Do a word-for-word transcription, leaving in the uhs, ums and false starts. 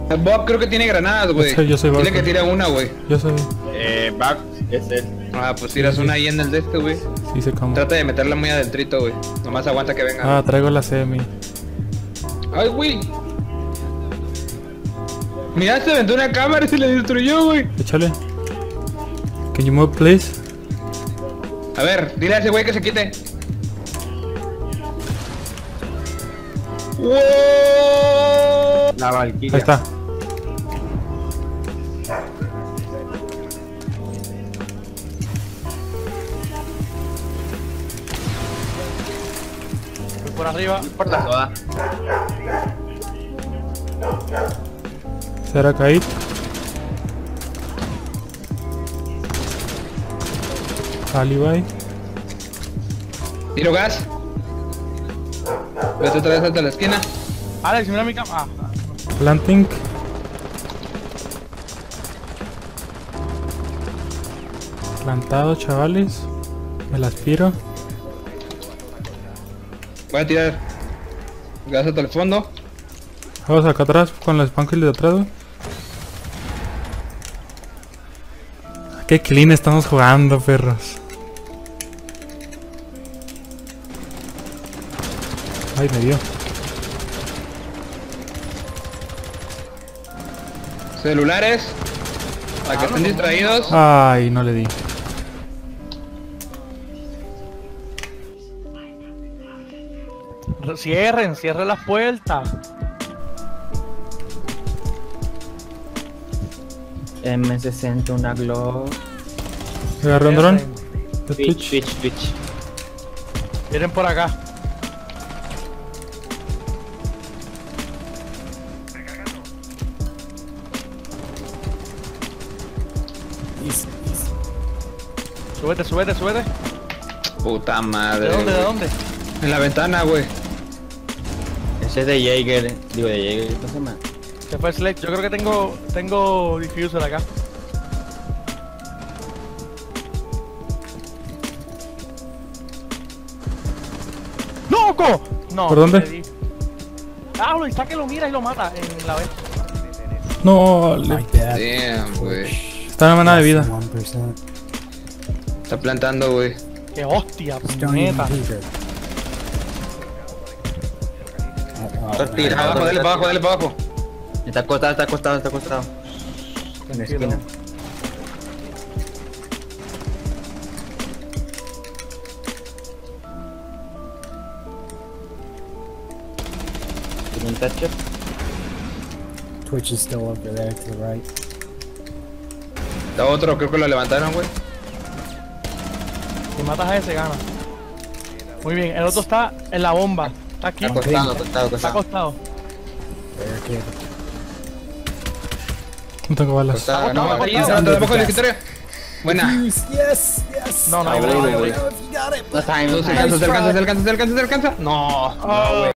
Bob creo que tiene granadas, güey. Yo soy- yo soy Bob, Dile que güey. tira una, güey. Yo soy. Eh, Back es él. Ah, pues tiras Sí, sí. una ahí en el de este, güey. Sí sé cómo. Trata de meterla muy adentrito, güey. Nomás aguanta que venga. Ah, traigo la semi. Ay, güey. Mira, se aventó una cámara y se le destruyó, güey. Échale. Can you move, please? A ver, dile a ese güey que se quite. ¡Wow! La Valkyria. Ahí está. Voy por arriba. Por la soda. Será caído. Alibi. Tiro gas. Vete otra vez hasta la esquina. Alex, mira mi cama. Ah, Planting. Plantado, chavales. Me las piro. Voy a tirar gas hasta el fondo. Vamos acá atrás con los spankies de atrás. güey. Qué clean estamos jugando, perros. Ay, me dio. Celulares. Para que estén distraídos. Ay, no le di. cierren, cierren las puertas. M sesenta, una Glock. Agarré un dron. Cierren. De Twitch, Twitch. Twitch, Twitch. Vienen por acá. Súbete, súbete, súbete. Puta madre. ¿De dónde, de güey. dónde? En la ventana, güey. Ese es de Jaeger. Digo, de Jaeger. ¿Qué se llama? Se fue Select. Yo creo que tengo, tengo diffuser acá. ¡Loco! No. ¿Por dónde? le di. Ah, lo está que lo mira y lo mata en la vez. No, le... Damn, güey. está en manada de vida. Está plantando, güey. ¡Qué hostia, puñeta! Está tirado. Abajo, dale para abajo, dale para abajo. Está acostado, está acostado, está acostado. En la esquina. ¿Tiene un touch? Twitch is still over there to the right. Está otro, creo que lo levantaron, güey. Si matas a ese, gana. Muy bien, el otro está en la bomba. Está aquí. Está acostado, acostado, Está acostado. acostado. Barricade. No tengo balas. Está, no, acostado, ahí, acostado. debajo del escritorio. Buena. Yes, yes. No, no hay Ah, bala, güey, güey. güey. I don't know if you got it, No, but se alcanza, se alcanza, se alcanza, se alcanza, se alcanza. No, no, güey.